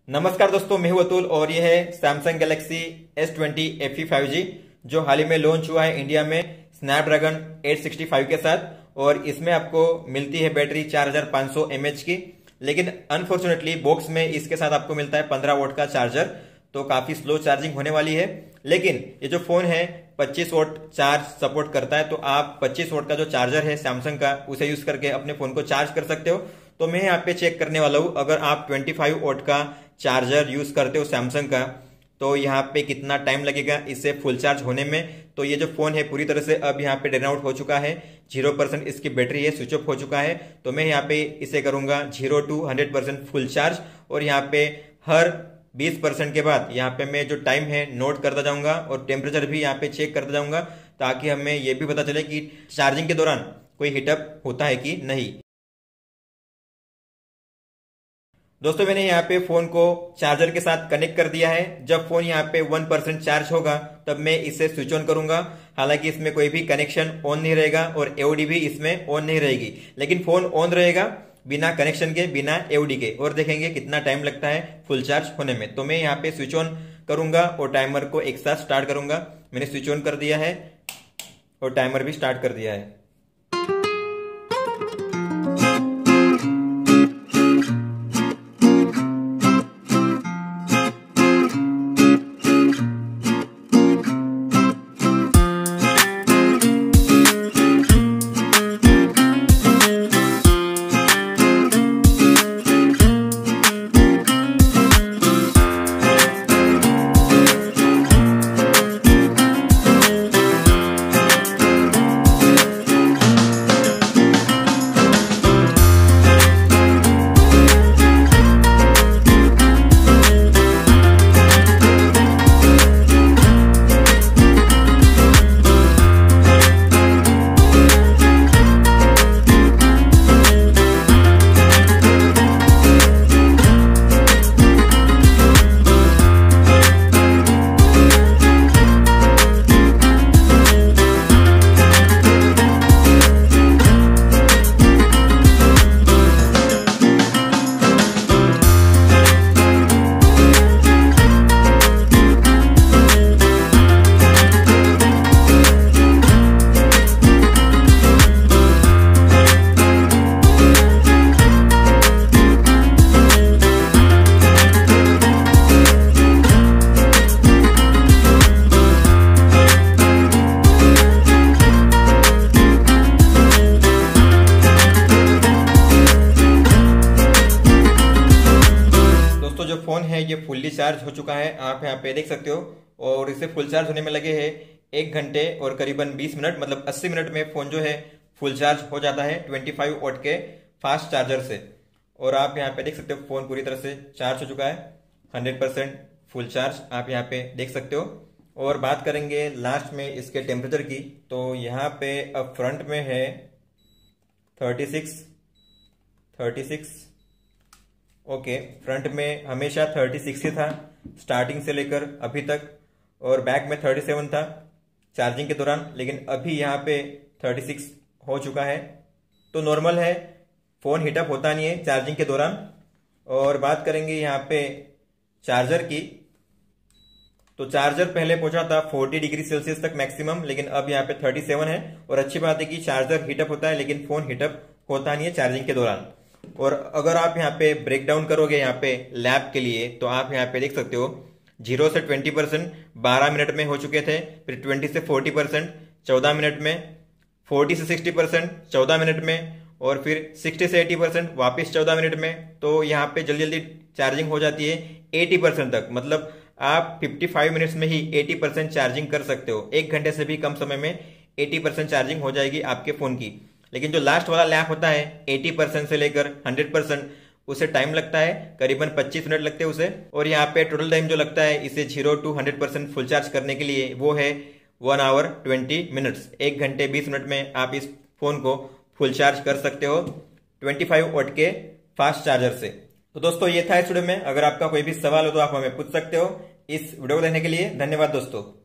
नमस्कार दोस्तों, मैं हूं अतुल और ये है Samsung Galaxy S20 FE 5G जो हाल ही में लॉन्च हुआ है इंडिया में स्नैपड्रैगन 865 के साथ। और इसमें आपको मिलती है बैटरी 4500 mAh की, लेकिन अनफॉर्चुनेटली बॉक्स में इसके साथ आपको मिलता है 15 वोट का चार्जर, तो काफी स्लो चार्जिंग होने वाली है। लेकिन ये जो फोन है 25 वोट चार्ज सपोर्ट करता है, तो आप 25 वोट का जो चार्जर है सैमसंग का उसे यूज करके अपने फोन को चार्ज कर सकते हो। तो मैं यहाँ पे चेक करने वाला हूँ, अगर आप 25 वोट का चार्जर यूज करते हो सैमसंग का, तो यहाँ पे कितना टाइम लगेगा इसे फुल चार्ज होने में। तो ये जो फोन है पूरी तरह से अब यहाँ पे ड्रेन आउट हो चुका है, 0% इसकी बैटरी है, स्विच ऑफ हो चुका है। तो मैं यहाँ पे इसे करूंगा 0 to 100% फुल चार्ज, और यहाँ पे हर 20% के बाद यहाँ पे मैं जो टाइम है नोट करता जाऊंगा और टेम्परेचर भी यहाँ पे चेक करता जाऊंगा, ताकि हमें ये भी पता चले कि चार्जिंग के दौरान कोई हीटअप होता है कि नहीं। दोस्तों मैंने यहाँ पे फोन को चार्जर के साथ कनेक्ट कर दिया है। जब फोन यहाँ पे 1% चार्ज होगा तब मैं इसे स्विच ऑन करूंगा। हालांकि इसमें कोई भी कनेक्शन ऑन नहीं रहेगा और एओडी भी इसमें ऑन नहीं रहेगी, लेकिन फोन ऑन रहेगा बिना कनेक्शन के, बिना एओडी के, और देखेंगे कितना टाइम लगता है फुल चार्ज होने में। तो मैं यहाँ पे स्विच ऑन करूंगा और टाइमर को एक साथ स्टार्ट करूंगा। मैंने स्विच ऑन कर दिया है और टाइमर भी स्टार्ट कर दिया है। जो फोन है ये फुल्ली चार्ज हो चुका है, आप यहाँ पे देख सकते हो। और इसे फुल चार्ज होने में लगे हैं 1 घंटे और करीबन 20 मिनट, मतलब 80 मिनट में फोन जो है फुल चार्ज हो जाता है 25 वोट के फास्ट चार्जर से। और आप यहाँ पे देख सकते हो फोन पूरी तरह से चार्ज हो चुका है, 100% फुल चार्ज आप यहाँ पे देख सकते हो। और बात करेंगे लास्ट में इसके टेम्परेचर की, तो यहाँ पे अब फ्रंट में है 36 ओके। फ्रंट में हमेशा 36 ही था स्टार्टिंग से लेकर अभी तक, और बैक में 37 था चार्जिंग के दौरान, लेकिन अभी यहाँ पे 36 हो चुका है। तो नॉर्मल है, फोन हीटअप होता नहीं है चार्जिंग के दौरान। और बात करेंगे यहाँ पे चार्जर की, तो चार्जर पहले पहुंचा था 40 डिग्री सेल्सियस तक मैक्सिमम, लेकिन अब यहाँ पे 37 है। और अच्छी बात है कि चार्जर हीटअप होता है, लेकिन फोन हीटअप होता नहीं है चार्जिंग के दौरान। और अगर आप यहाँ पे ब्रेक डाउन करोगे यहाँ पे लैब के लिए, तो आप यहाँ पे देख सकते हो 0 से 20% 12 मिनट में हो चुके थे, फिर 20 से 40% 14 मिनट में, 40 से 60% 14 मिनट में, और फिर 60 से 80% वापस 14 मिनट में। तो यहाँ पे जल्दी जल्दी चार्जिंग हो जाती है 80% तक, मतलब आप 55 मिनट्स में ही 80% चार्जिंग कर सकते हो। 1 घंटे से भी कम समय में 80% चार्जिंग हो जाएगी आपके फोन की। लेकिन जो लास्ट वाला लैप होता है 80% से लेकर 100%, उसे टाइम लगता है करीबन 25 मिनट लगते हैं उसे। और यहाँ पे टोटल टाइम जो लगता है इसे 0 to 100% फुल चार्ज करने के लिए, वो है 1 hour 20 minutes। 1 घंटे 20 मिनट में आप इस फोन को फुल चार्ज कर सकते हो 25 वोट के फास्ट चार्जर से। तो दोस्तों ये था इस वीडियो में। अगर आपका कोई भी सवाल हो तो आप हमें पूछ सकते हो। इस वीडियो को देखने के लिए धन्यवाद दोस्तों।